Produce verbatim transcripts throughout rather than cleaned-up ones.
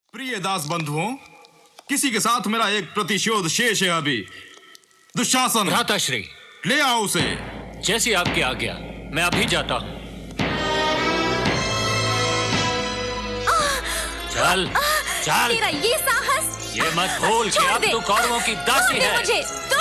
प्रिय दास बंधुओं, किसी के साथ मेरा एक प्रतिशोध शेष है अभी। दुशासन, भ्राताश्री, ले आओ उसे। जैसी आपकी आज्ञा, मैं अभी जाता हूँ। चल, चल। तेरा ये साहस! ये मत भूल कि अब तू कौरवों की दासी है। मुझे,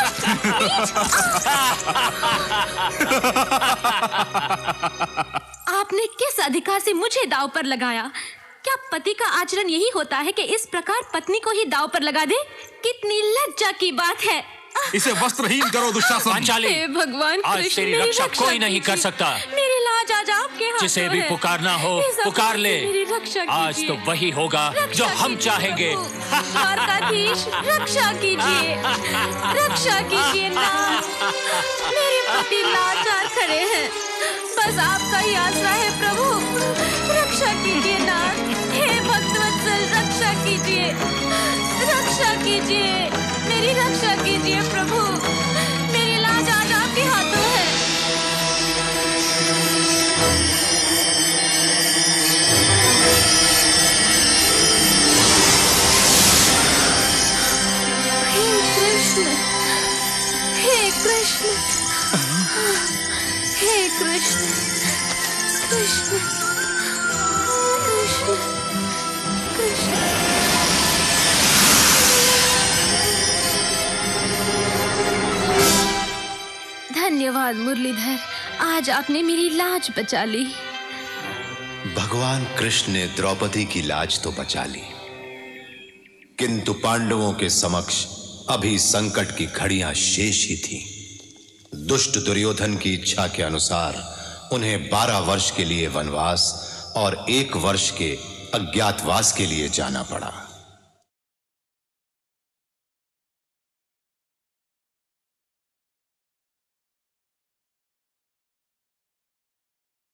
आपने किस अधिकार से मुझे दांव पर लगाया? क्या पति का आचरण यही होता है कि इस प्रकार पत्नी को ही दांव पर लगा दे? कितनी लज्जा की बात है। इसे वस्त्रहीन करो दुशासन। पांचाली, हे भगवान आज कृष्ण, तेरी मेरी रक्षा रक्षा कोई नहीं कर सकता। मेरी लाज आज आपके हाथों जिसे भी है। पुकारना हो इस पुकार ले। मेरी रक्षा आज तो वही होगा जो हम चाहेंगे। द्वारकाधीश, रक्षा कीजिए, रक्षा कीजिए ना। मेरे पति लाचार खड़े हैं, बस आपका ही आसरा है प्रभु। रक्षा कीजिए ना, हे भक्तवत्सल, रक्षा कीजिए, रक्षा कीजिए, मेरी रक्षा कीजिए प्रभु। मेरी लाज आज आपके हाथों है। हे कृष्ण, हे कृष्ण, हे कृष्ण, कृष्ण, कृष्ण, कृष्ण। धन्यवाद मुरलीधर, आज आपने मेरी लाज बचा ली। भगवान कृष्ण ने द्रौपदी की लाज तो बचा ली, किंतु पांडवों के समक्ष अभी संकट की घड़ियां शेष ही थीं। दुष्ट दुर्योधन की इच्छा के अनुसार उन्हें बारह वर्ष के लिए वनवास और एक वर्ष के अज्ञातवास के लिए जाना पड़ा।